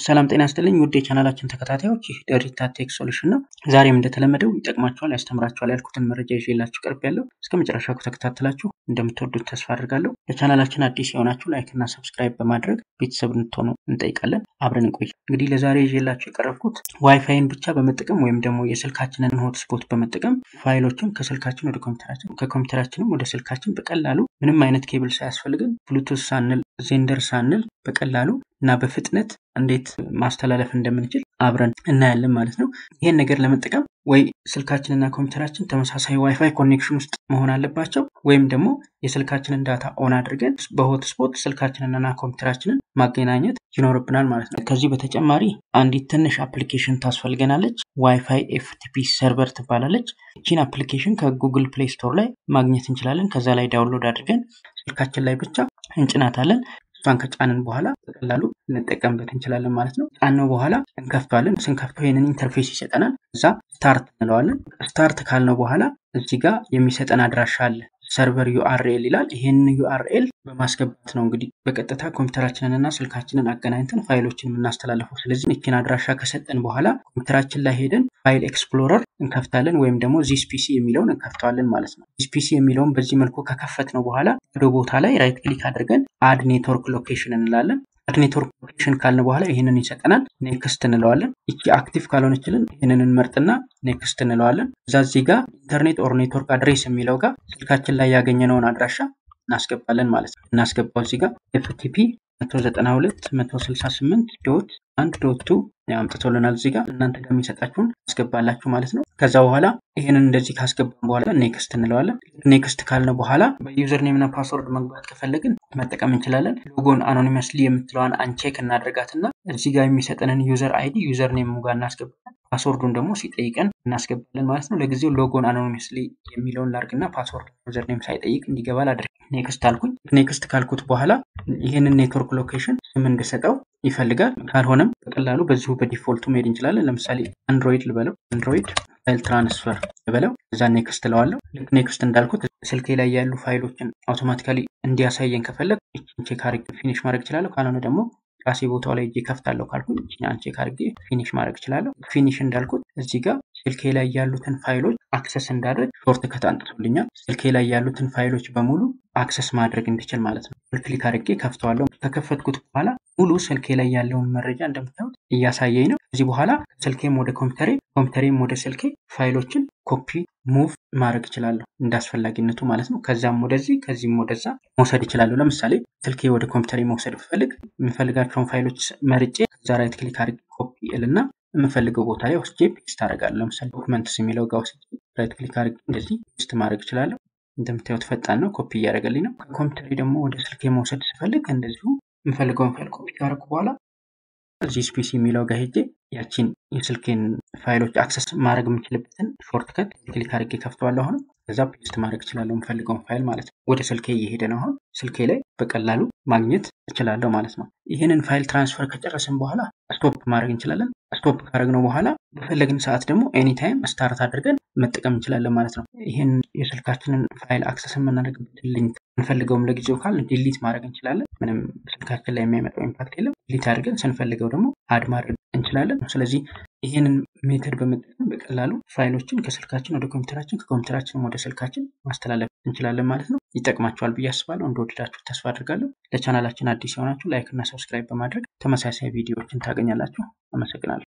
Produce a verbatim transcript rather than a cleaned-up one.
ሰላም ጤና ይስጥልኝ ውድ የቻናላችን ተከታታዮች ይህ DeritaTech ሶሉሽን ነው። ዛሬም እንደተለመደው ይጠቅማችኋል ያስተምራችኋል ያልኩትን መረጃ ይዤላችሁ ቀርቤያለሁ። እስከመጨረሻው ተከታተላችሁ እንደምትወዱት ተስፋ አድርጋለሁ። ለቻናላችን አዲስ የሆናችሁ ላይክ እና ሰብስክራይብ በማድረግ ቤተሰብ እንድትሆኑ እንጠይቃለን። አብረን እንቆይ። እንግዲህ ለዛሬ ይዤላችሁ የቀረብኩት ዋይፋይን ብቻ በመጠቀም ወይም ደግሞ የስልካችንን ሆትስፖት በመጠቀም ፋይሎችን ከስልካችን ወደ ኮምፒውተራችን ከኮምፒውተራችንም ወደ ስልካችን በቀላሉ ምንም አይነት ኬብል ሳያስፈልግን ብሉቱዝ ሳንል ዜንደር ሳንል በቀላሉ እና በፍጥነት እንዴት ማስተላለፍ እንደምንችል አብረን እናያለን ማለት ነው። ይሄን ነገር ለመጠቀም ወይ ስልካችንና ኮምፒውተራችን ተመሳሳይ ዋይፋይ ኮኔክሽን ውስጥ መሆን አለባቸው ወይም ደግሞ የስልካችንን ዳታ ኦን አድርገን በሆትስፖት ስልካችንና ኮምፒውተራችንን ማገናኘት ይኖርብናል ማለት ነው። ከዚህ በተጨማሪ አንዲት ትንሽ አፕሊኬሽን ታስፈልገናለች። ዋይፋይ ኤፍቲፒ ሰርቨር ትባላለች። እቺን አፕሊኬሽን ከጉግል ፕሌይ ስቶር ላይ ማግኘት እንችላለን። ከዛ ላይ ዳውንሎድ አድርገን ስልካችን ላይ ብቻ እንጭናታለን። እሷን ከጫንን በኋላ በቀላሉ እንጠቀምበት እንችላለን ማለት ነው። ጫነው በኋላ እንከፍታለን። ስንከፍተው ይሄንን ኢንተርፌስ ይሰጠናል። እዛ ስታርት እንለዋለን። ስታርት ካልነው በኋላ እዚህ ጋር የሚሰጠን አድራሻ አለ። ሰርቨር ዩአርኤል ይላል። ይሄንን ዩአርኤል በማስገባት ነው እንግዲህ በቀጥታ ኮምፒውተራችንንና ስልካችንን አገናኝተን ፋይሎችን የምናስተላልፈው። ስለዚህ እቺን አድራሻ ከሰጠን በኋላ ኮምፒውተራችን ላይ ሄደን ፋይል ኤክስፕሎረር እንከፍታለን ወይም ደግሞ ዚስ ፒሲ የሚለውን እንከፍታለን ማለት ነው። ዚስ ፒሲ የሚለውን በዚህ መልኩ ከከፈትነው በኋላ ወደ ቦታ ላይ ራይት ክሊክ አድርገን አድ ኔትወርክ ሎኬሽን እንላለን። አድ ኔትወርክ ሎኬሽን ካልን በኋላ ይሄንን ይሰጠናል። ኔክስት እንለዋለን። እቺ አክቲቭ ካልሆነችልን ይሄንን እንመርጥና ኔክስት እንለዋለን። እዛ እዚህ ጋር ኢንተርኔት ኦር ኔትወርክ አድሬስ የሚለው ጋር ስልካችን ላይ ያገኘነውን አድራሻ እናስገባለን ማለት ነው። እናስገባው እዚህ ጋር ኤፍቲፒ one ninety-two dot one sixty-eight dot one dot two ያምጥቶልናል። እዚህ ጋር እናንተ ጋር የሚሰጣችሁን አስገባላችሁ ማለት ነው። ከዛ በኋላ ይሄንን እንደዚህ ካስገባን በኋላ ኔክስት እንለዋለን። ኔክስት ካልነው በኋላ በዩዘር ኔም እና ፓስወርድ መግባት ከፈለግን መጠቀም እንችላለን። ሎጎን አኖኒመስሊ የምትለዋን አንቼክ እናደርጋትና እዚህ ጋር የሚሰጠንን ዩዘር አይዲ ዩዘር ኔም ጋር እናስገባለን። ፓስወርዱን ደግሞ ሲጠይቀን እናስገባለን ማለት ነው። ለጊዜው ሎጎን አኖኒመስሊ የሚለውን ላርግና ፓስወርድ ዩዘር ኔም ሳይጠይቅ እንዲገባ ላድርግ። ኔክስት አልኩኝ። ኔክስት ካልኩት በኋላ ይሄንን ኔትወርክ ሎኬሽን ስም እንድሰጠው ይፈልጋል። ካልሆነም በቀላሉ በዚሁ በዲፎልቱ መሄድ እንችላለን። ለምሳሌ አንድሮይድ ልበለው። አንድሮይድ ፋይል ትራንስፈር ልበለው። እዛ ኔክስት ለዋለው። ኔክስት እንዳልኩት ስልኬ ላይ ያሉ ፋይሎችን አውቶማቲካሊ እንዲያሳየን ከፈለግ እቺን ቼክ አድርጌ ፊኒሽ ማድረግ እችላለሁ። ካልሆነ ደግሞ ራሴ ቦታው ላይ እጄ ከፍታለሁ ካልኩኝ እቺን ቼክ አድርጌ ፊኒሽ ማድረግ እችላለሁ። ፊኒሽ እንዳልኩት እዚህ ጋር ስልኬ ላይ ያሉትን ፋይሎች አክሰስ እንዳደርግ ሾርት ከት አንጥቶልኛል። ስልኬ ላይ ያሉትን ፋይሎች በሙሉ አክሰስ ማድረግ እንድችል ማለት ነው። ክሊክ አድርጌ ከፍተዋለሁ። ከከፈትኩት በኋላ ሙሉ ስልኬ ላይ ያለውን መረጃ እንደምታዩት እያሳየኝ ነው። ከዚህ በኋላ ስልኬም ወደ ኮምፒውተሬ ኮምፒውተሬም ወደ ስልኬ ፋይሎችን ኮፒ ሙቭ ማድረግ እችላለሁ እንዳስፈላጊነቱ ማለት ነው። ከዛም ወደዚህ ከዚህም ወደዛ መውሰድ እችላለሁ። ለምሳሌ ስልኬ ወደ ኮምፒውተሬ መውሰድ ብፈልግ የምፈልጋቸውን ፋይሎች መርጬ ከዛ ራይት ክሊክ አድርጌ ኮፒ እልና የምፈልገው ቦታ ላይ ወስጄ ፔስት አደርጋለሁ። ለምሳሌ ዶክመንትስ የሚለው ጋር ወስጄ ራይት ክሊክ አድርጌ እንደዚህ ፔስት ማድረግ እችላለሁ። እንደምታዩት ፈጣን ነው፣ ኮፒ እያደረገልኝ ነው። ከኮምፒውተሬ ደግሞ ወደ ስልኬ መውሰድ ስፈልግ እንደዚሁ የምፈልገውን ፋይል ኮፒ ካደረኩ በኋላ ዚስ ፒሲ የሚለው ጋር ሄጄ ያቺን የስልኬን ፋይሎች አክሰስ ማድረግ የምችልበትን ሾርትከት ክሊክ አድርጌ ከፍተዋለሁ። አሁን ከዛ ፔስት ማድረግ እችላለሁ የምፈልገውን ፋይል ማለት ነው። ወደ ስልኬ እየሄደ ነው። አሁን ስልኬ ላይ በቀላሉ ማግኘት እችላለሁ ማለት ነው። ይሄንን ፋይል ትራንስፈር ከጨረስን በኋላ ስቶፕ ማድረግ እንችላለን። ስቶፕ ካደረግነው በኋላ በፈለግን ሰዓት ደግሞ ኤኒ ታይም ስታርት አድርገን መጠቀም እንችላለን ማለት ነው። ይሄን የስልካችንን ፋይል አክሰስ የምናደርግበት ሊንክ እንፈልገውም ለጊዜው ካል ዲሊት ማድረግ እንችላለን። ምንም ስልካችን ላይ የሚያመጣው ኢምፓክት የለም። ዲሊት አድርገን ስንፈልገው ደግሞ አድ ማድረግ እንችላለን። ስለዚህ ይሄንን ሜተድ በመጠቀም በቀላሉ ፋይሎችን ከስልካችን ወደ ኮምፒውተራችን ከኮምፒውተራችን ወደ ስልካችን ማስተላለፍ እንችላለን ማለት ነው። ይጠቅማችኋል ብዬ አስባለሁ። እንደወደዳችሁ ተስፋ አድርጋለሁ። ለቻናላችን አዲስ የሆናችሁ ላይክ እና ሰብስክራይብ በማድረግ ተመሳሳይ ቪዲዮዎችን ታገኛላችሁ። አመሰግናለሁ።